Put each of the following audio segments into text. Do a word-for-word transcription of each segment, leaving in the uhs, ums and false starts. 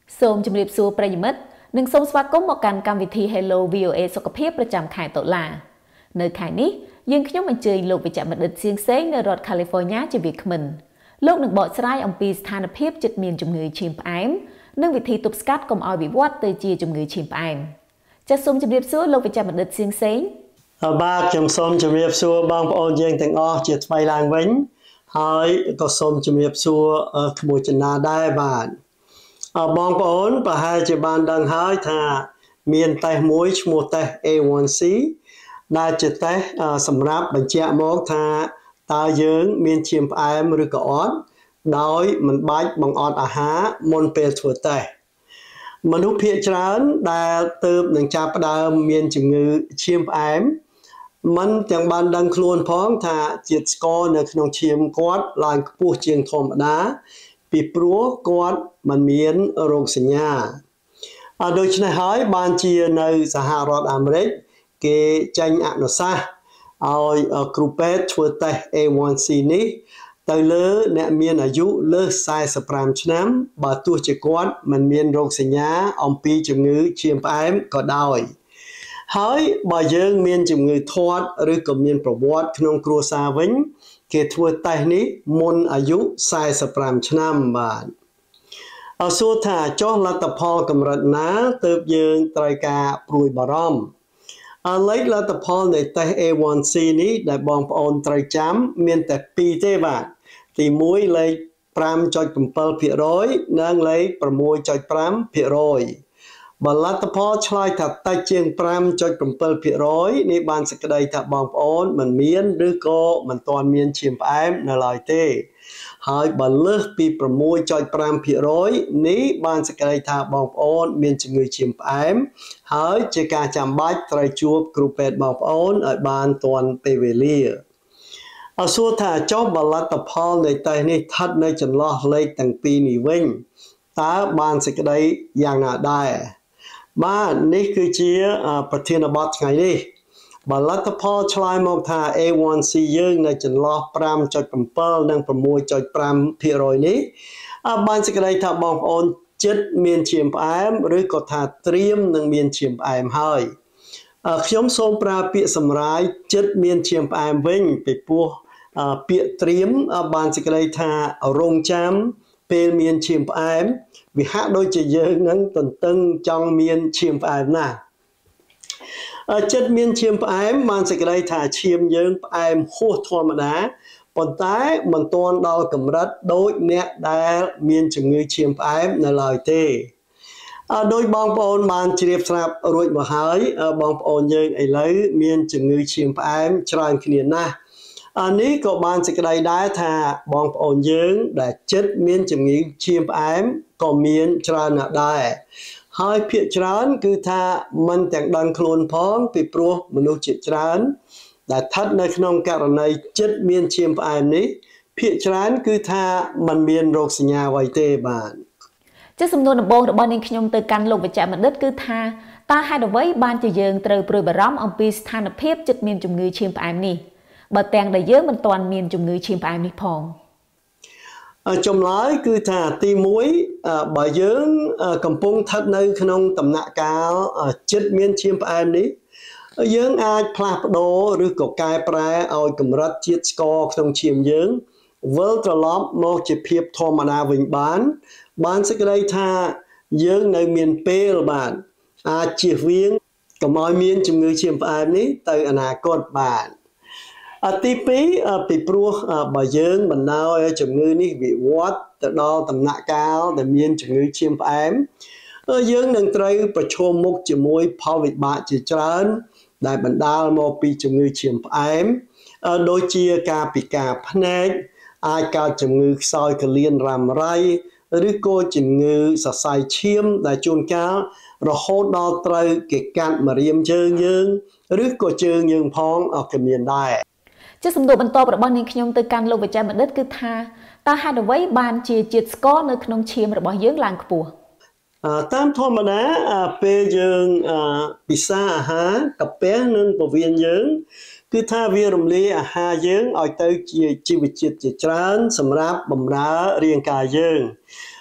សូមជម្រាបសួរប្រិយមិត្តនិងសូមស្វាគមន៍មកកាន់កម្មវិធី Hello វី អូ เอ សុខភាពប្រចាំខែតុលានៅខែនេះយើងខ្ញុំអញ្ជើញលោកវិជ្ជបណ្ឌិតសៀងសេងនៅរដ្ឋ California ជាវាគ្មិនលោកនឹងបកស្រាយអំពីស្ថានភាពចិត្តមានជំងឺឈាមផ្អែមនិងវិធីទប់ស្កាត់កុំឲ្យវិវត្តទៅជាជំងឺឈាមផ្អែមចាសសូមជម្រាបសួរលោកវិជ្ជបណ្ឌិតសៀងសេងបាទខ្ញុំសូមជម្រាបសួរបងប្អូនយើងទាំងអស់ជាថ្មីឡើងវិញហើយក៏សូមជម្រាបសួរក្មួយចិនណាដែរបាទបងប្អូនប្រហែលជាបានដឹងហើយថាមានតេស្តមួយឈ្មោះតេស្ត เอ วัน ซี ដែលជាតេស្តសម្រាប់បញ្ជាក់មកថាតើយើងមានឈាមផ្អែមឬក៏អត់ដោយមិនបាច់បង្អត់អាហារមុនពេលធ្វើតេស្តមនុស្សភាគច្រើនដែលទើបនឹងចាប់ផ្ដើមមានជំងឺឈាមផ្អែមមិនទាំងបានដឹងខ្លួនផងថាជាតិស្ករនៅក្នុងឈាមគាត់ឡើងខ្ពស់ជាងធម្មតាពីព្រោះគាត់មិនមានរោគសញ្ញាដូច្នេះហើយបានជានៅសហរដ្ឋអាមេរិកគេចេញអនុសាសន៍ឲ្យគ្រូពេទ្យធ្វើតេស្ត เอ วัน ซี នេះទៅលើអ្នកមានអាយុលើសสี่สิบห้าឆ្នាំបើទោះជាគាត់មិនមានរោគសញ្ញាអំពីជំងឺឈាមផ្អែមក៏ដោយហើយបើយើងមានជំងឺធាត់ឬក៏មានប្រវត្តិក្នុងគ្រួសារវិញគេធ្វើតេស្តនេះមុនអាយុสี่สิบห้าឆ្នាំបាទអសួរថាចុះលទ្ធផលកម្រិតណាទើបយើងត្រូវការព្រួយបារម្ភអលេខលទ្ធផលនៃតេស្ត เอ วัน ซี នេះដែលបងប្អូនត្រូវចាំមានតែពីរទេបាទទីមួយលេខ ห้าจุดเจ็ดเปอร์เซ็นต์ និងលេខ หกจุดห้าเปอร์เซ็นต์ បើលទ្ធផលឆ្លើយថាតិចជាង ห้าจุดเจ็ดเปอร์เซ็นต์ នេះបានសេចក្តីថាបងប្អូនមិនមានឬក៏មិនទាន់មានឈាមផ្អែមនៅឡើយទេហើយបើលើសពី หกจุดห้าเปอร์เซ็นต์ នេះបានសេចក្តីថាបងប្អូនមានជំងឺឈាមផ្អែមហើយជាការចាំបាច់ត្រូវជួបគ្រូពេទ្យបងប្អូនឲ្យបានទាន់ពេលវេលាអសួរថាចុះបើលទ្ធផលនៃតេស្តនេះស្ថិតនៅចន្លោះលេខទាំងពីរនេះវិញតើបានសេចក្តីយ៉ាងណាដែរបាទនេះគឺជាប្រធានបទថ្ងៃនេះបើលទ្ធផលឆ្លើយមកថា เอ วัน ซี យើងនៅចន្លោះ ห้าจุดเจ็ด និង หกจุดห้าเปอร์เซ็นต์ នេះបានសេចក្តីថាបងប្អូនចិត្តមានឈាមផ្អែមឬក៏ថាត្រៀមនឹងមានឈាមផ្អែមហើយខ្ញុំសូមប្រើពាក្យសម្រាយចិត្តមានឈាមផ្អែមវិញពីព្រោះពាក្យត្រៀមបានសេចក្តីថារងចាំពេលមានឈាមផ្អែមវាហាក់ដូចជាយើងនឹងទន្ទឹងចង់មានឈាមផ្អែមណាស់ចិត្តមានឈាមផ្អែមបានសេចក្តីថាឈាមយើងផ្អែមហួសធម្មតាប៉ុន្តែមិនទាន់ដល់កម្រិតដូចអ្នកដែលមានជំងឺឈាមផ្អែមនៅឡើយទេដោយបងប្អូនបានជ្រាបស្រាប់រួចមកហើយបងប្អូនយើងឥឡូវមានជំងឺឈាមផ្អែមច្រើនគ្នាណាស់អានេះក៏បានសេចក្តីដែរថាបងប្អូនយើងដែលចិត្តមានជំងឺឈាមផ្អែមក៏មានច្រើនណាស់ដែរហើយភាគច្រើនគឺថាមិនទាំងដឹងខ្លួនផងពីព្រោះមនុស្សជាច្រើនដែលស្ថិតនៅក្នុងករណីចិត្តមានឈាមផ្អែមនេះភាគច្រើនគឺថាมันមានរោគសញ្ញាអ្វីទេបាទជាសំណួរដំបូងរបស់នាងខ្ញុំទៅកាន់លោកវិជ្ជបណ្ឌិតគឺថាតើហេតុអ្វីបានជាយើងត្រូវព្រួយបារម្ភអំពីស្ថានភាពចិត្តមានជំងឺឈាមផ្អែមនេះបើទាំងដែលយើងមិនទាន់មានជំងឺឈាមផ្អែមនេះផងចម្លើយគឺថាទីមួយបើយើងកំពុងស្ថិតនៅក្នុងដំណាក់កាលចិត្តមានឈាមផ្អែមនេះយើងអាចផ្លាស់ប្ដូរឬក៏កែប្រែឲ្យកម្រិតជាតិស្ករក្នុងឈាមយើងវិលត្រឡប់មកជាភាពធម្មតាវិញបានបានសេចក្តីថាយើងនៅមានពេលបាទអាចជៀសវាងកុំឲ្យមានជំងឺឈាមផ្អែមនេះទៅអនាគតបាទទីពីរពីព្រោះបើយើងបណ្ដោយឲ្យជំងឺនេះវិវត្តទៅដល់ដំណាក់កាលដែលមានជំងឺឈាមផ្អែមយើងនឹងត្រូវប្រឈមមុខជាមួយផលវិបាកជាច្រើនដែលបណ្ដាលមកពីជំងឺឈាមផ្អែមដូចជាការពិការភ្នែកអាចកើតជំងឺខ្សោយគលៀនរ៉ាំរ៉ៃឬក៏ជំងឺសរសៃឈាមដែលជួនកាលរហូតដល់ត្រូវគេកាត់ម្រាមជើងយើងឬក៏ជើងយើងផងក៏មានដែរជាសំណួរបន្ទាប់របស់នាងខ្ញុំទៅកាន់លោកវិជ្ជបណ្ឌិតគឺថាតើហេតុអ្វីបានជាជាតិស្ករនៅក្នុងឈាមរបស់យើងឡើងខ្ពស់តាមធម្មតាពេលយើងពិសាអាហារកាពះនិងពោះវៀនយើងគឺថាវារំលាយអាហារយើងឲ្យទៅជាជីវជាតិជាច្រើនសម្រាប់បម្រើរាងកាយយើង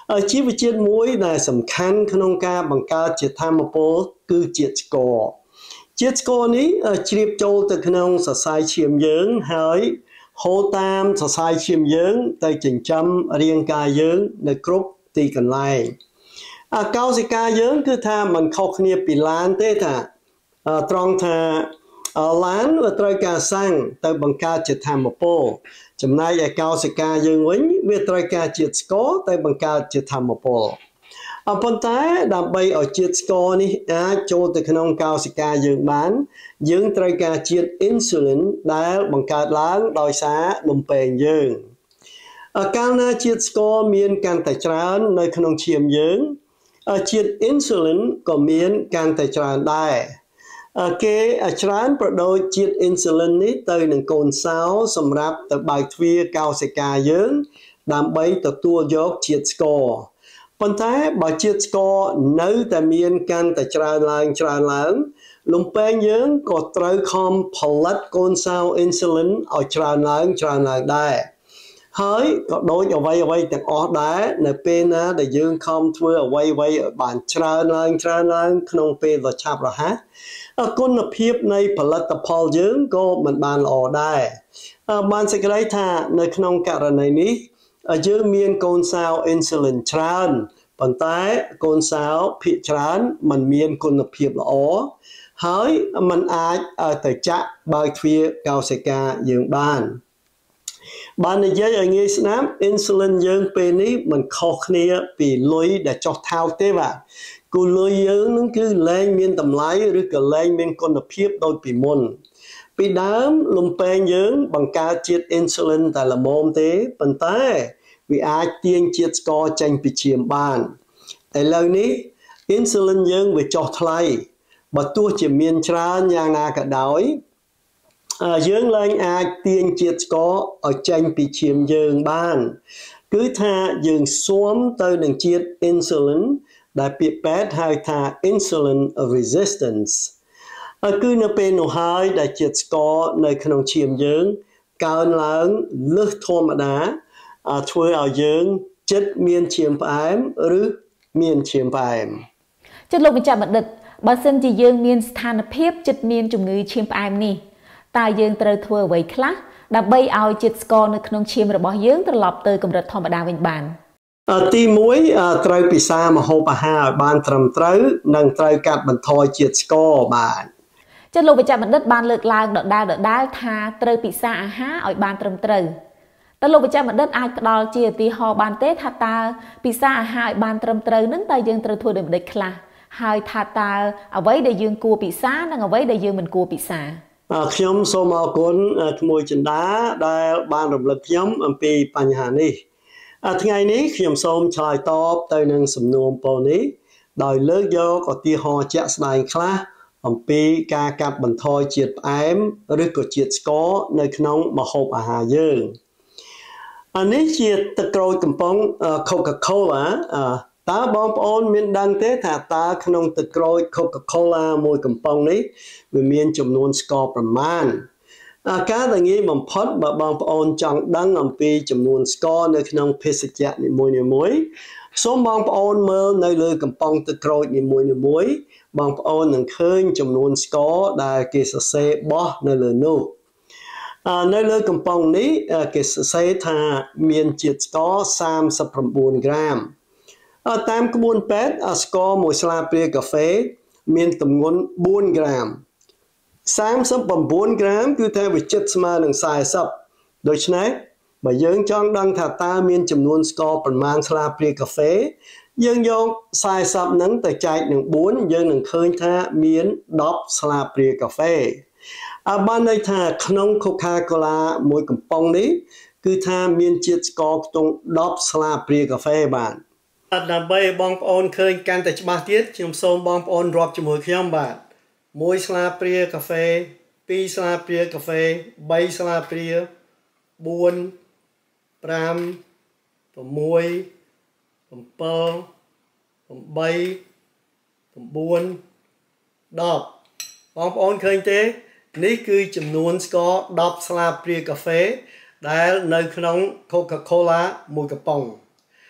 ជីវជាតិមួយដែលសំខាន់ក្នុងការបង្កើតជាធម្មពលគឺជាតិស្ករជាតិស្ករនេះជ្រាបចូលទៅក្នុងសរសៃឈាមយើងហើយហូរតាមសរសៃឈាមយើងទៅចិញ្ចឹមរាងកាយយើងនៅគ្រប់ទីកន្លែងអាកោសិកាយើងគឺថាมันខុសគ្នាពីឡានទេថាត្រង់ថាឡានវាត្រូវការសាំងទៅបង្កើតជាធម្មពលចំណែកឯកោសិកាយើងវិញវាត្រូវការជាតិស្ករទៅបង្កើតជាធម្មពលអប៉ុន្តែដើម្បីឲ្យជាតិស្ករនេះអាចចូលទៅក្នុងកោសិកាយើងបានយើងត្រូវការជាតិ insulin ដែលបង្កើតឡើងដោយសារលំពែងយើងកាលណាជាតិស្ករមានកាន់តែច្រើននៅក្នុងឈាមយើងជាតិ insulin ក៏មានកាន់តែច្រើនដែរគេច្រើនប្រដូចជាតិ insulin នេះទៅនឹងកូនសោរសម្រាប់ទៅបើកទ្វារកោសិកាយើងដើម្បីទទួលយកជាតិស្ករប៉ុន្តែបើជាតិស្ករនៅតែមានកាន់តែច្រើនឡើងច្រើនឡើងលំពែងយើងក៏ត្រូវខំផលិតកូនសោរ insulin ឲ្យច្រើនឡើងច្រើនឡើងដែរហើយក៏ដូចអ្វីអ្វីទាំងអស់ដែរនៅពេលណាដែលយើងខំធ្វើអ្វីអ្វីឲ្យបានច្រើនឡើងច្រើនឡើងក្នុងពេលដ៏ឆាប់រហ័សគុណភាពនៃផលិតផលយើងក៏មិនបានល្អដែរបានសេចក្តីថានៅក្នុងករណីនេះយើងមានកូនសោរ insulin ច្រើនប៉ុន្តែកូនសោរភាគច្រើនมันមានគុណភាពល្អហើយมันអាចទៅចាក់បើកទ្វារកោសិកាយើងបានបាននិយាយឲ្យងាយស្ដាប់ insulin យើងពេលនេះมันខុសគ្នាពីលុយដែលចុះថោកទេបាទគូលុយយើងនឹងគឺលែងមានតម្លៃឬក៏លែងមានគុណភាពដូចពីមុនពីដើមលំពែងយើងបង្កើតជាតិ insulin តែល្មមទេប៉ុន្តែវាអាចទាញជាតិស្ករចេញពីឈាមបានឥឡូវនេះ insulin យើងវាចុះថ្លៃបើទោះជាមានច្រើនយ៉ាងណាក៏ដោយយើងឡើងអាចទាញជាតិស្ករឲ្យចេញពីឈាមយើងបានគឺថាយើងស៊ាំទៅនឹងជាតិ insulin ដែលពាក្យពេទ្យហៅថា insulin resistance គឺនៅពេលនោះហើយដែលជាតិស្ករនៅក្នុងឈាមយើងកើនឡើងលើសធម្មតាធ្វើឲ្យយើងចិត្តមានឈាមផ្អែមឬមានឈាមផ្អែមចុះលោកបញ្ជាក់បណ្ឌិតបើសិនជាយើងមានស្ថានភាពចិត្តមានជំងឺឈាមផ្អែមនេះតើយើងត្រូវធ្វើអ្វីខ្លះដើម្បីឲ្យជាតិស្ករនៅក្នុងឈាមរបស់យើងត្រឡប់ទៅកម្រិតធម្មតាវិញបានទីមួយត្រូវពិសារម្ហូបអាហារឲ្យបានត្រឹមត្រូវនិងត្រូវកាត់បន្ថយជាតិស្ករបាទចុះលោកបញ្ជាក់បណ្ឌិតបានលើកឡើងដដែលដដែលថាត្រូវពិសារអាហារឲ្យបានត្រឹមត្រូវតើលោកបញ្ជាក់បណ្ឌិតអាចផ្ដល់ជាឧទាហរណ៍បានទេថាតើពិសារអាហារឲ្យបានត្រឹមត្រូវនឹងតើយើងត្រូវធ្វើដូចម្តេចខ្លះហើយថាតើអ្វីដែលយើងគួរពិសារនិងអ្វីដែលយើងមិនគួរពិសារខ្ញុំសូមអរគុណក្មួយចិន្តាដែលបានរំលឹកខ្ញុំអំពីបញ្ហានេះថ្ងៃនេះខ្ញុំសូមឆ្លើយតបទៅនឹងសំណួរពោលនេះដោយលើកយកឧទាហរណ៍ជាក់ស្ដែងខ្លះអំពីការកាត់បន្ថយជាតិផ្អែមឬក៏ជាតិស្ករនៅក្នុងម្ហូបអាហារយើងអានេះជាទឹកក្រូចកំប៉ុង Coca-Cola តើបងប្អូនមានដឹងទេថាតើក្នុងទឹកក្រូច Coca-Cola មួយកំប៉ុងនេះវាមានចំនួនស្ករប្រមាណការដែលងាយបំផុតបើបងប្អូនចង់ដឹងអំពីចំនួនស្ករនៅក្នុងភេសជ្ជៈនីមួយៗសូមបងប្អូនមើលនៅលើកំប៉ុងទឹកក្រូចនីមួយៗបងប្អូននឹងឃើញចំនួនស្ករដែលគេសរសេរបោះនៅលើនោះនៅលើកំប៉ុងនេះគេសរសេរថាមានជាតិស្ករសាមសិបប្រាំបួនក្រាមតាមក្បួនពេទ្យស្ករមួយស្លាបព្រាកាហ្វេមានទម្ងន់បួនក្រាមសាមសិបប្រាំបួនក្រាមគឺថាវាជិតស្មើនឹងសែសិបដូច្នេះបើយើងចង់ដឹងថាតើមានចំនួនស្ករប្រមាណស្លាបព្រាកាហ្វេយើងយកសែសិបហ្នឹងទៅចែកនឹងបួនយើងនឹងឃើញថាមានដប់ស្លាបព្រាកាហ្វេអបានន័យថាក្នុង Coca-Cola មួយកំប៉ុងនេះគឺថាមានជាតិស្ករខ្ទង់ដប់ស្លាបព្រាកាហ្វេបាទដើម្បីបងប្អូនឃើញកាន់តែច្បាស់ទៀតខ្ញុំសូមបងប្អូនរាប់ជាមួយខ្ញុំបាទមួយស្លាបព្រាកាហ្វេពីរស្លាបព្រាកាហ្វេបីស្លាបព្រាបួនប្រាំប្រាំមួយប្រាំពីរប្រាំបីប្រាំបួនដប់បងប្អូនឃើញទេនេះគឺចំនួនស្ករដប់ស្លាបព្រាកាហ្វេដែលនៅក្នុង Coca-Cola មួយកំប៉ុង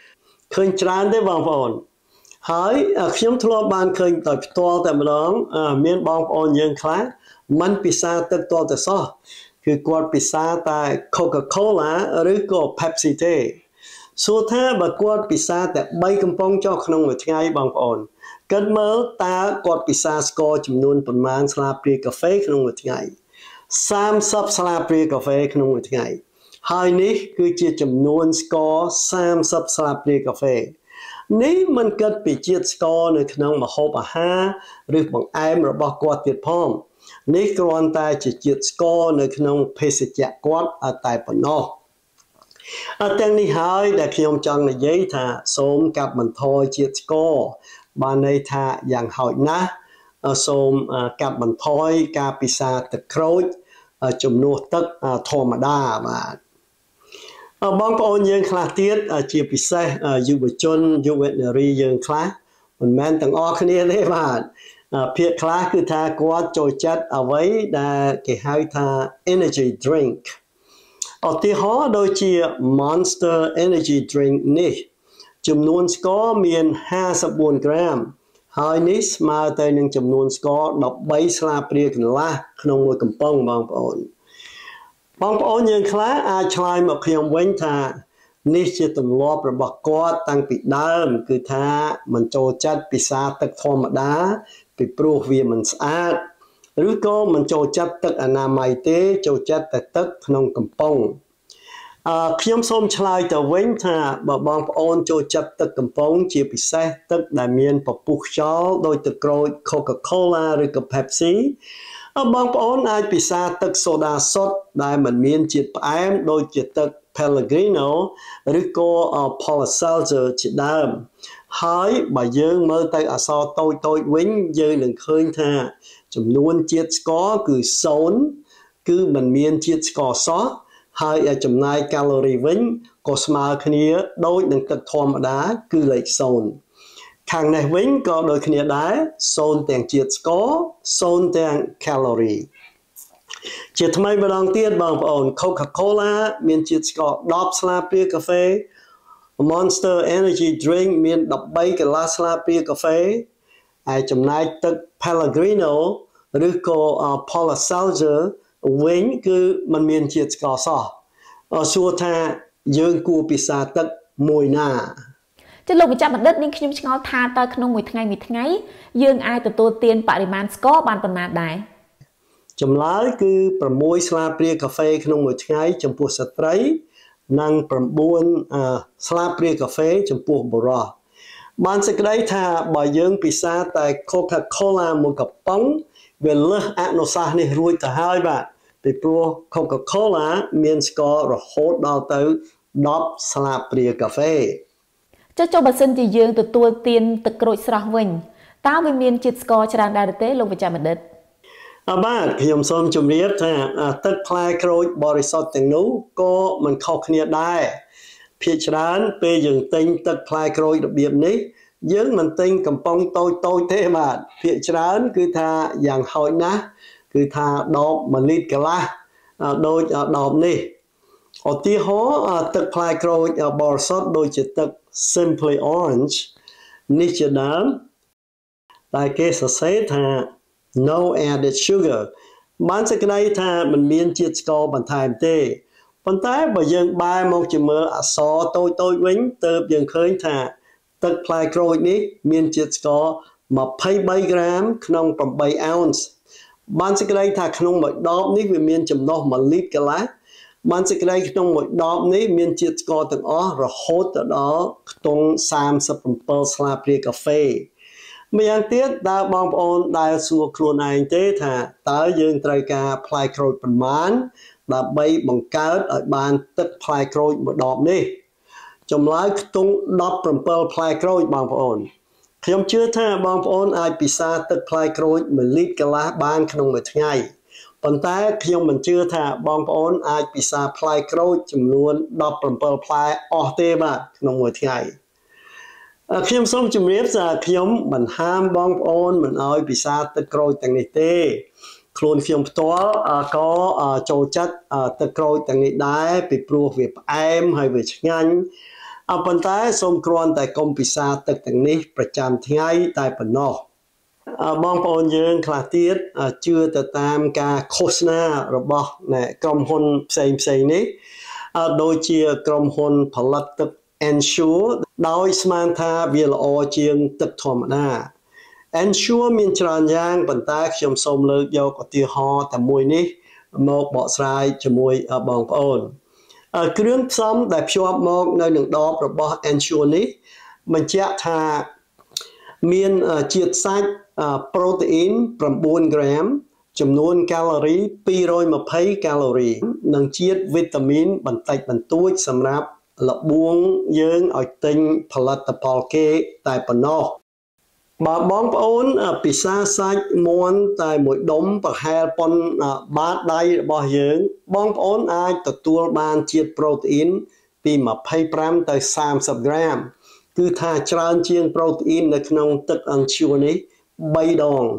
ឃើញច្រើនទេបងប្អូនហើយខ្ញុំធ្លាប់បានឃើញដោយផ្ទាល់តែម្ដងមានបងប្អូនយើងខ្លះមិនពិសាទឹកទាល់តែសោះគឺគាត់ពិសាតែ Coca-Cola ឬក៏ Pepsi ទេសួរថាបើគាត់ពិសាតែបីកំប៉ុងចុះក្នុងមួយថ្ងៃបងប្អូនគិតមើលតើគាត់ពិសាស្ករចំនួនប៉ុន្មានស្លាបព្រាកាហ្វេក្នុងមួយថ្ងៃសាមសិបស្លាបព្រាកាហ្វេក្នុងមួយថ្ងៃហើយនេះគឺជាចំនួនស្ករសាមសិបស្លាបព្រាកាហ្វេនេះមិនគិតពីជាតិស្ករនៅក្នុងម្ហូបអាហារឬបង្អែមរបស់គាត់ទៀតផងនេះគ្រាន់តែជាជាតិស្ករនៅក្នុងភេសជ្ជៈគាត់តែប៉ុណ្ណោះអត់ទាំងនេះហើយដែលខ្ញុំចង់និយាយថាសូមកាត់បន្ថយជាតិស្ករបានន័យថាយ៉ាងហោចណាស់សូមកាត់បន្ថយការពិសាទឹកក្រូចជំនួសទឹកធម្មតាបាទបងប្អូនយើងខ្លះទៀតជាពិសេសយុវជនយុវនារីយើងខ្លះមិនមែនទាំងអស់គ្នាទេបាទភាគខ្លះគឺថាគាត់ចូលចិត្តអ្វីដែលគេហៅថា energy drink ឧទាហរណ៍ដូចជា Monster Energy Drink នេះចំនួនស្ករមានห้าสิบสี่ក្រាមហើយនេះស្មើទៅនឹងចំនួនស្ករដប់បីស្លាបព្រាកន្លះក្នុងមួយកំប៉ុងបងប្អូនបងប្អូនយើងខ្លះអាចឆ្លើយមកខ្ញុំវិញថានេះជាទម្លាប់របស់គាត់តាំងពីដើមគឺថាមិនចូលចិត្តពិសាទឹកធម្មតាពីព្រោះវាមិនស្អាតឬក៏មិនចូលចិត្តទឹកអនាម័យទេចូលចិត្តតែទឹកក្នុងកំប៉ុងអឺខ្ញុំសូមឆ្លើយទៅវិញថាបើបងប្អូនចូលចិត្តទឹកកំប៉ុងជាពិសេសទឹកដែលមានពពុះខ្យល់ដោយទឹកក្រូច Coca-Cola ឬក៏ Pepsi បងប្អូនអាចពិសាទឹកសូដាសុទ្ធដែលមិនមានជាតិផ្អែមដូចជាទឹក Pellegrino ឬក៏ Polar-Seltzer ជាដើមហើយបើយើងមើលទៅអក្សរតូចតូចវិញយើងនឹងឃើញថាចំនួនជាតិស្ករគឺศูนย์គឺមិនមានជាតិស្ករសោះហើយចំណាយកាឡូរីវិញក៏ស្មើគ្នាដូចនឹងទឹកធម្មតាគឺលេខศูนย์ខាងនេះវិញក៏ដូចគ្នាដែរศูนย์ទាំងជាតិស្ករศูนย์ទាំងកាឡូរីជាថ្មីម្ដងទៀតបងប្អូន Coca-Cola មានជាតិស្ករដប់ស្លាបព្រាកាហ្វេ Monster Energy Drink មានដប់បីកន្លះស្លាបព្រាកាហ្វេហើយចំណែកទឹក Pellegrino ឬក៏ Polar-Seltzer វិញគឺมันមានជាតិស្ករសោះសួរថាយើងគួរពិសាទឹកមួយណាចុះលោកវិជ្ជបណ្ឌិតនាងខ្ញុំឆ្ងល់ថាតើក្នុងមួយថ្ងៃមួយថ្ងៃយើងអាចទទួលទានបរិមាណស្ករបានប៉ុណ្ណាដែរចម្លើយគឺប្រាំមួយស្លាបព្រាកាហ្វេក្នុងមួយថ្ងៃចំពោះស្ត្រីនិងប្រាំបួនស្លាបព្រាកាហ្វេចំពោះបុរសបានសេចក្តីថាបើយើងពិសាតែ Coca-Cola មួយកំប៉ុងវាលើសអនុសាសន៍នេះរួចទៅហើយបាទពីព្រោះ Coca-Cola មានស្កររហូតដល់ទៅដប់ស្លាបព្រាកាហ្វេចុះចុះបើសិនជាយើងទទួលទានទឹកក្រូចស្រស់វិញតើវាមានជាតិស្ករច្រើនដែរទេលោកវិជ្ជបណ្ឌិតអបាទខ្ញុំសូមជម្រាបថាទឹកផ្លែក្រូចបរិសុទ្ធទាំងនោះក៏មិនខុសគ្នាដែរភាគច្រើនពេលយើងទិញទឹកផ្លែក្រូចរបៀបនេះយើងមិនទិញកំប៉ុងតូចតូចទេបាទភាគច្រើនគឺថាយ៉ាងហោចណាស់គឺថាដបមួយលីត្រកន្លះដូចដបនេះឧទាហរណ៍ទឹកផ្លែក្រូចបរិសុទ្ធដូចជាទឹក Simply Orange នេះជាដើមតែគេសរសេរថា no added sugar បានសេចក្តីថាមិនមានជាតិស្ករបន្ថែមទេប៉ុន្តែបើយើងបែរមកជាមើលអក្សរតូចតូចវិញទើបយើងឃើញថាទឹកផ្លែក្រូចនេះមានជាតិស្ករម្ភៃបីក្រាមក្នុងប្រាំបីអោនស៍បានសេចក្តីថាក្នុងមួយដបនេះវាមានចំណុះមួយលីត្រកន្លះបានសេចក្តីក្នុងមួយដបនេះមានជាតិស្ករទាំងអស់រហូតទៅដល់ខ្ទង់សាមសិបbảyស្លាបព្រាកាហ្វេម្យ៉ាងទៀតតើបងប្អូនដែលសួរខ្លួនឯងទេថាតើយើងត្រូវការផ្លែក្រូចប៉ុន្មានដើម្បីបង្កើតឲ្យបានទឹកផ្លែក្រូចមួយដបនេះចម្លើយខ្ទង់ដប់bảyផ្លែក្រូចបងប្អូនខ្ញុំជឿថាបងប្អូនអាចពិសាទឹកផ្លែក្រូចមួយលីត្រកន្លះបានក្នុងមួយថ្ងៃប៉ុន្តែខ្ញុំមិនជឿថាបងប្អូនអាចពិសាផ្លែក្រូចចំនួនដប់bảyផ្លែអស់ទេបាទក្នុងមួយថ្ងៃខ្ញុំសូមជម្រាបថាខ្ញុំមិនហាមបងប្អូនមិនឲ្យពិសាទឹកក្រូចទាំងនេះទេខ្លួនខ្ញុំផ្ទាល់ក៏ចូលចិត្តទឹកក្រូចទាំងនេះដែរពីព្រោះវាផ្អែមហើយវាឆ្ងាញ់អប៉ុន្តែសូមគ្រាន់តែកុំពិសាទឹកទាំងនេះប្រចាំថ្ងៃតែប៉ុណ្ណោះបងប្អូនយើងខ្លះទៀតជឿទៅតាមការឃោសនារបស់ក្រុមហ៊ុនផ្សេងផ្សេងនេះដូចជាក្រុមហ៊ុនផលិតទឹក Ensure ដោយស្មានថាវាល្អជាងទឹកធម្មតា Ensure មានច្រើនយ៉ាងប៉ុន្តែខ្ញុំសូមលើកយកឧទាហរណ៍តែមួយនេះមកបកស្រាយជាមួយបងប្អូនគ្រឿងផ្សំដែលភ្ជាប់មកនៅនឹងដបរបស់ Ensure នេះបញ្ជាក់ថាមានជាតិសាច់ប្រូតេអ៊ីនnineក្រាមចំនួនកាឡូរីtwo hundred twentyកាឡូរីនិងជាតិវីតាមីនបន្តិចបន្តួចសម្រាប់លបួងយើងឲ្យទិញផលិតផលគេតែប៉ុណ្ណោះបើបងប្អូនពិសាសាច់មាន់តែមួយដុំប្រហែលប៉ុនបាតដៃរបស់យើងបងប្អូនអាចទទួលបានជាតិប្រូតេអ៊ីនពីtwenty-fiveទៅthirtyក្រាមគឺថាច្រើនជាងប្រូតេអ៊ីននៅក្នុងទឹក Ensure នេះthreeដង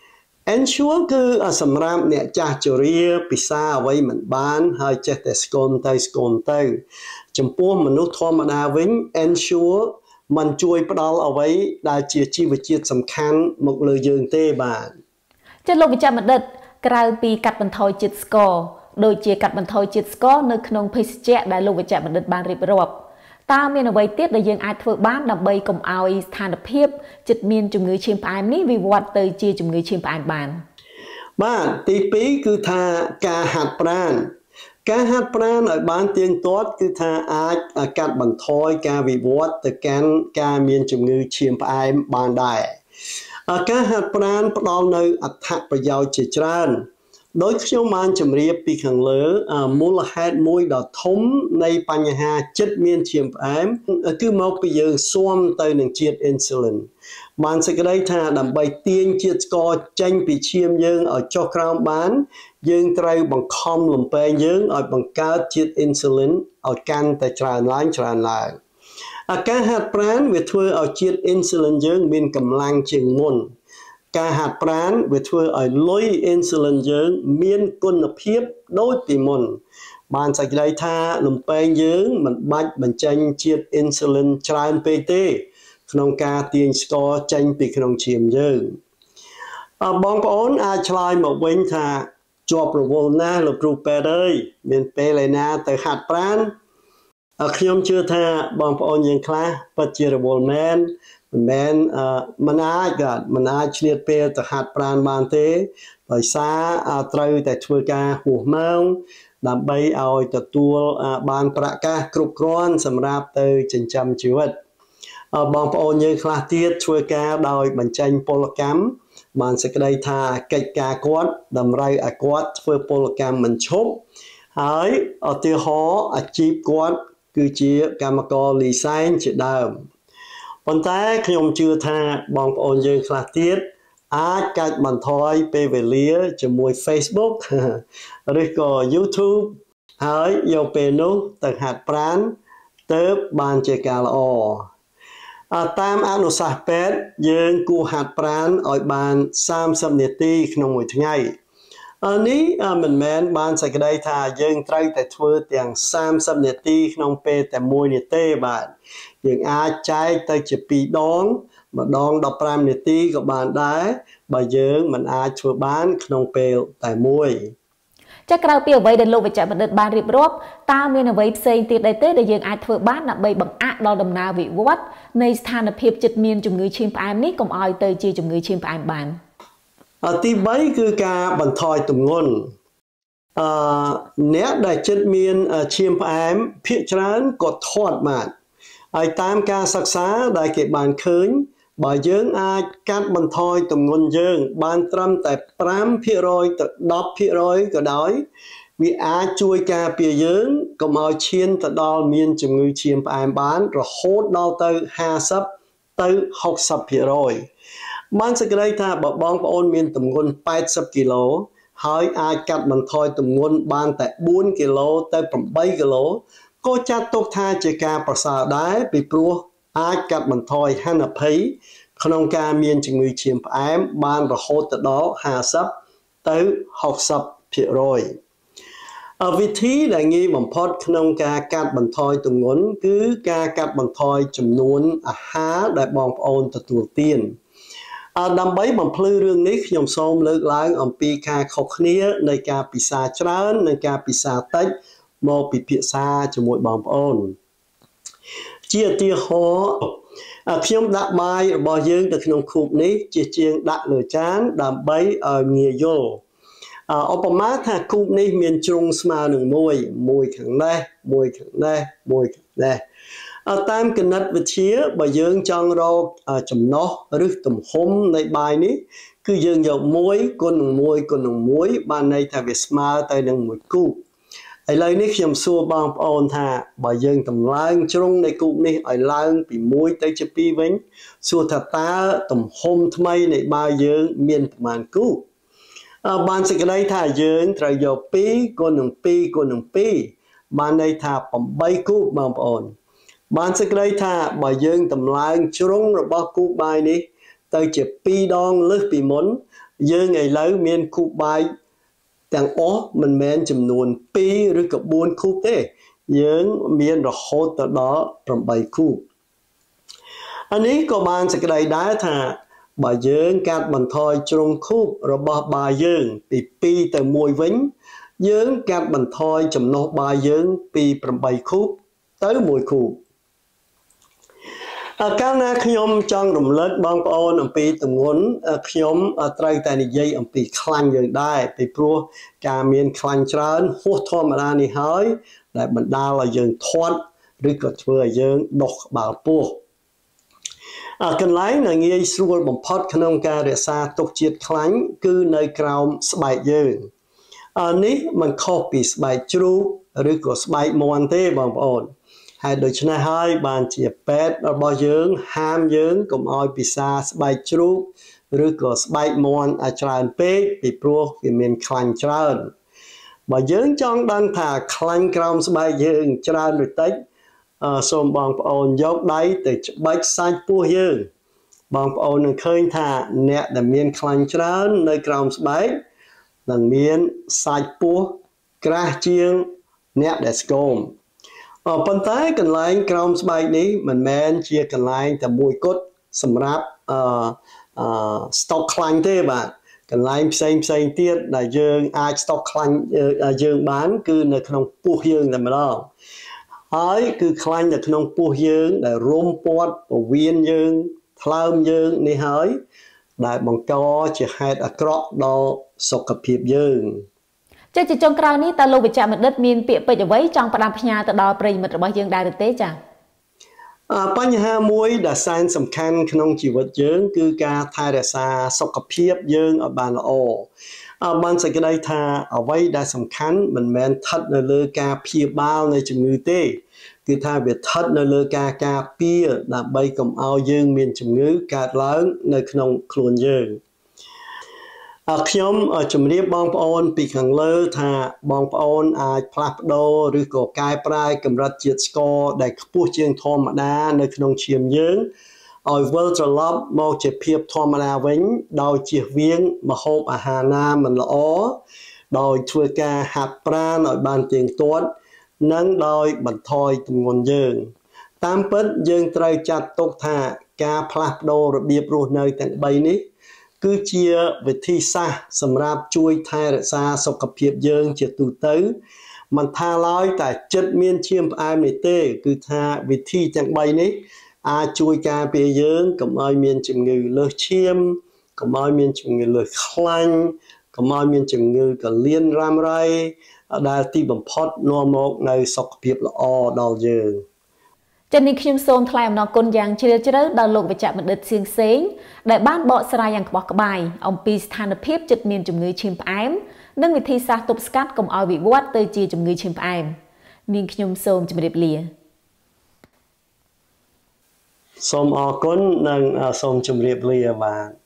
Ensure គឺសម្រាប់អ្នកចាស់ជរាពិសាអ្វីមិនបានហើយចេះតែស្គមទៅស្គមទៅចំពោះមនុស្សធម្មតាវិញ Ensure มันជួយផ្ដល់អ្វីដែលជាជីវជាតិសំខាន់មកលើយើងទេបាទចាលោកវិជ្ជបណ្ឌិតក្រៅពីកាត់បន្ថយជាតិស្ករដូចជាកាត់បន្ថយជាតិស្ករនៅក្នុងភេសជ្ជៈដែលលោកវិជ្ជបណ្ឌិតបានរៀបរាប់តើមានអ្វីទៀតដែលយើងអាចធ្វើបានដើម្បីកុំឲ្យស្ថានភាពចិត្តមានជំងឺឈាមផ្អែមនេះវិវត្តទៅជាជំងឺឈាមផ្អែមបានបាទទីtwoគឺថាការហាត់ប្រាណការហាត់ប្រាណឲ្យបានទៀងទាត់គឺថាអាចកាត់បន្ថយការវិវត្តទៅកាន់ការមានជំងឺឈាមផ្អែមបានដែរការហាត់ប្រាណផ្ដល់នូវអត្ថប្រយោជន៍ជាច្រើនដោយខ្ញុំបានជម្រាបពីខាងលើមូលហេតុមួយដ៏ធំនៃបញ្ហាចិត្តមានឈាមផ្អែមគឺមកពីយើងស៊ាំទៅនឹងជាតិអ៊ីនស៊ូលីនបានសេចក្តីថាដើម្បីទាញជាតិស្ករចេញពីឈាមយើងឲ្យចុះក្រោមបានយើងត្រូវបង្ខំលំពែងយើងឲ្យបង្កើតជាតិអ៊ីនស៊ូលីនឲ្យកាន់តែច្រើនឡើងច្រើនឡើងការហាត់ប្រាណវាធ្វើឲ្យជាតិអ៊ីនស៊ូលីនយើងមានកម្លាំងជាងមុនការហាត់ប្រាណវាធ្វើឲ្យលុយអ៊ីនស៊ូលីនយើងមានគុណភាពដូចពីមុនបានសេចក្តីថាលំពែងយើងមិនបាច់បញ្ចេញជាតិអ៊ីនស៊ូលីនច្រើនពេកទេក្នុងការទាញស្ករចេញពីក្នុងឈាមយើងបងប្អូនអាចឆ្លើយមកវិញថាជាប់រវល់ណាស់លោកគ្រូពេទ្យអើយមានពេលឯណាទៅហាត់ប្រាណខ្ញុំជឿថាបងប្អូនយើងខ្លះពិតជារវល់មែនមិនមែនមិនអាចក៏មិនអាចឆ្លៀតពេលទៅហាត់ប្រាណបានទេដោយសារត្រូវតែធ្វើការហួសម៉ោងដើម្បីឲ្យទទួលបានប្រាក់កាសគ្រប់គ្រាន់សម្រាប់ទៅចិញ្ចឹមជីវិតបងប្អូនយើងខ្លះទៀតធ្វើការដោយបញ្ចេញពលកម្មបានសេចក្តីថាកិច្ចការគាត់តម្រូវឲ្យគាត់ធ្វើពលកម្មមិនឈប់ហើយឧទាហរណ៍អាជីពគាត់គឺជាកម្មករលីសែងជាដើមប៉ុន្តែខ្ញុំជឿថាបងប្អូនយើងខ្លះទៀតអាចកាត់បន្ថយពេលវេលាជាមួយ Facebook ឬក៏ YouTube ហើយយកពេលនោះទៅហាត់ប្រាណទើបបានជាការល្អតាមអនុសាសន៍ពេទ្យយើងគួរហាត់ប្រាណឲ្យបានthirtyនាទីក្នុងមួយថ្ងៃនេះមិនមែនបានសេចក្តីថាយើងត្រូវតែធ្វើទាំងthirtyនាទីក្នុងពេលតែមួយនេះទេបាទយើងអាចចែកទៅជាពីរដងម្ដងfifteenនាទីក៏បានដែរបើយើងមិនអាចធ្វើបានក្នុងពេលតែមួយចាក្រៅពីអ្វីដែលលោកវិជ្ជបណ្ឌិតបានរៀបរាប់តើមានអ្វីផ្សេងទៀតដែរទេដែលយើងអាចធ្វើបានដើម្បីបង្អាក់ដល់ដំណើរវិវត្តនៃស្ថានភាពចិត្តមានជំងឺឈាមផ្អែមនេះកុំឲ្យទៅជាជំងឺឈាមផ្អែមបានទីthreeគឺការបន្ថយទម្ងន់អឺអ្នកដែលចិត្តមានឈាមផ្អែមភាគច្រើនក៏ធាត់បាទហើយតាមការសិក្សាដែលគេបានឃើញបើយើងអាចកាត់បន្ថយទម្ងន់យើងបានត្រឹមតែfive percentទៅten percentក៏ដោយវាអាចជួយការពារយើងកុំឲ្យឈានទៅដល់មានជំងឺឈាមផ្អែមបានរហូតដល់ទៅfiftyទៅsixty percentបានសេចក្តីថាបើបងប្អូនមានទម្ងន់eightyគីឡូហើយអាចកាត់បន្ថយទម្ងន់បានតែfourគីឡូទៅeightគីឡូក៏ចាត់ទុកថាជាការប្រសើរដែរពីព្រោះអាចកាត់បន្ថយហានិភ័យក្នុងការមានជំងឺឈាមផ្អែមបានរហូតទៅដល់fiftyទៅsixty percent វិធីដែលងាយបំផុតក្នុងការកាត់បន្ថយទម្ងន់គឺការកាត់បន្ថយចំនួនអាហារដែលបងប្អូនទទួលទានដើម្បីបំភ្លឺរឿងនេះខ្ញុំសូមលើកឡើងអំពីការខុសគ្នានៃការពិសាច្រើននិងការពិសាតិចមកពិភាក្សាជាមួយបងប្អូនជាឧទាហរណ៍ខ្ញុំដាក់បាយរបស់យើងទៅក្នុងខូបនេះជាជាងដាក់លើចានដើម្បីឲ្យងាយយល់ឧបមាថាគូបនេះមានជ្រុងស្មើនឹងមួយមួយខាងនេះមួយខាងនេះមួយខាងនេះតាមគណិតវិទ្យាបើយើងចង់រកចំណុះឬទំហំនៃបាយនេះគឺយើងយកមួយគុណនឹងមួយគុណនឹងមួយបានន័យថាវាស្មើទៅនឹងមួយគូបឥឡូវនេះខ្ញុំសួរបងប្អូនថាបើយើងតម្លើងជ្រុងនៃគូបនេះឲ្យឡើងពីមួយទៅជាពីរវិញសួរថាតើទំហំថ្មីនៃបាយយើងមានប្រមាណគូបបានសេចក្តីថាយើងត្រូវយកពីរគុណនឹងពីរគុណនឹងពីរបានន័យថាប្រាំបីគូបបងប្អូនបានសេចក្តីថាបើយើងតម្លើងជ្រុងរបស់គូបបាយនេះទៅជាពីរដងលើសពីមុនយើងឥឡូវមានគូបបាយទាំងអស់មិនមែនចំនួនពីរឬក៏បួនគូបទេយើងមានរហូតទៅដល់ប្រាំបីគូបអានេះក៏បានសេចក្តីដែរថាបើយើងកាត់បន្ថយជ្រុងខូបរបស់បាយយើងពីពីរទៅមួយវិញយើងកាត់បន្ថយចំណុះបាយយើងពីប្រាំបីខូបទៅមួយខូបកាលណាខ្ញុំចង់រំលឹកបងប្អូនអំពីទម្ងន់ខ្ញុំត្រូវតែនិយាយអំពីខ្លាញ់យើងដែរពីព្រោះការមានខ្លាញ់ច្រើនហួសធម្មតានេះហើយដែលបណ្ដាលឲ្យយើងធាត់ឬក៏ធ្វើឲ្យយើងដុសក្បាលពោះកន្លែងដែលងាយស្រួលបំផុតក្នុងការរក្សាទុកជាតិខ្លាញ់គឺនៅក្រោមស្បែកយើងអានេះមិនខុសពីស្បែកជ្រូកឬក៏ស្បែកមាន់ទេបងប្អូនហើយដូច្នេះហើយបានជាពេទ្យរបស់យើងហាមយើងកុំឲ្យពិសាស្បែកជ្រូកឬក៏ស្បែកមាន់ឲ្យច្រើនពេកពីព្រោះវាមានខ្លាញ់ច្រើនបើយើងចង់ដឹងថាខ្លាញ់ក្រោមស្បែកយើងច្រើនឬតិចសូមបងប្អូនយកដៃទៅច្បិចសាច់ពោះយើងបងប្អូននឹងឃើញថាអ្នកដែលមានខ្លាញ់ច្រើននៅក្រោមស្បែកនឹងមានសាច់ពោះក្រាស់ជាងអ្នកដែលស្គមប៉ុន្តែកន្លែងក្រោមស្បែកនេះមិនមែនជាកន្លែងតែមួយគត់សម្រាប់អឺអឺស្តុកខ្លាញ់ទេបាទកន្លែងផ្សេងផ្សេងទៀតដែលយើងអាចស្តុកខ្លាញ់យើងបានគឺនៅក្នុងពោះយើងតែម្ដងហើយគឺខ្លាញ់នៅក្នុងពោះយើងដែលរុំព័ទ្ធពោះវៀនយើងថ្លើមយើងនេះហើយដែលបង្កជាហេតុអាក្រក់ដល់សុខភាពយើងចា៎ជាចុងក្រោយនេះតើលោកវិជ្ជបណ្ឌិតមានពាក្យពេចន៍អ្វីចង់ផ្ដាំផ្ញើទៅដល់ប្រិយមិត្តរបស់យើងដែរឬទេចា៎បញ្ហាមួយដែលសែនសំខាន់ក្នុងជីវិតយើងគឺការថែរក្សាសុខភាពយើងឲ្យបានល្អបានសេចក្តីថាអ្វីដែលសំខាន់មិនមែនស្ថិតនៅលើការព្យាបាលនៃជំងឺទេគឺថាវាស្ថិតនៅលើការការពារដើម្បីកុំឲ្យយើងមានជំងឺកើតឡើងនៅក្នុងខ្លួនយើងខ្ញុំជម្រាបបងប្អូនពីខាងលើថាបងប្អូនអាចផ្លាស់ប្ដូរឬក៏កែប្រែកម្រិតជាតិស្ករដែលខ្ពស់ជាងធម្មតានៅក្នុងឈាមយើងឲ្យវិលត្រឡប់មកជាភាពធម្មតាវិញដោយជៀសវាងម្ហូបអាហារណាមិនល្អដោយធ្វើការហាត់ប្រាណឲ្យបានទៀងទាត់និងដោយបន្ថយទម្ងន់យើងតាមពិតយើងត្រូវចាត់ទុកថាការផ្លាស់ប្ដូររបៀបរស់នៅទាំងបីនេះគឺជាវិធីសាស្ត្រសម្រាប់ជួយថែរក្សាសុខភាពយើងជាទូទៅមិនថាឡើយតែចិត្តមានឈាមផ្អែមនេះទេគឺថាវិធីទាំងបីនេះអាចជួយការពារយើងកុំឲ្យមានជំងឺលើសឈាមកុំឲ្យមានជំងឺលើសខ្លាញ់កុំឲ្យមានជំងឺកលៀនរ៉ាំរ៉ៃដែលទីបំផុតនាំមកនៅសុខភាពល្អដល់យើងចា៎នេះខ្ញុំសូមថ្លែងអំណរគុណយ៉ាងជ្រាលជ្រៅដល់លោកវិជ្ជបណ្ឌិតសៀងសេងដែលបានបកស្រាយយ៉ាងក្បោះក្បាយអំពីស្ថានភាពចិត្តមានជំងឺឈាមផ្អែមនិងវិធីសាស្ត្រទប់ស្កាត់កុំឲ្យវិវត្តទៅជាជំងឺឈាមផ្អែមនាងខ្ញុំសូមជម្រាបលាសូមអរគុណនិងសូមជម្រាបលាបាទ